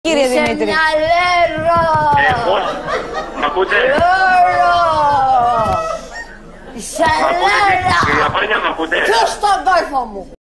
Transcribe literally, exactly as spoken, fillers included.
Κύριε Είσαι Δημήτρη. μια λέρο! Εγώ, μ' ακούτε? Λέρο! Είσαι Μ' ακούτε, λέρα! κυρία Πάνια, μ' ακούτε? Ποιος τον κόρφο μου!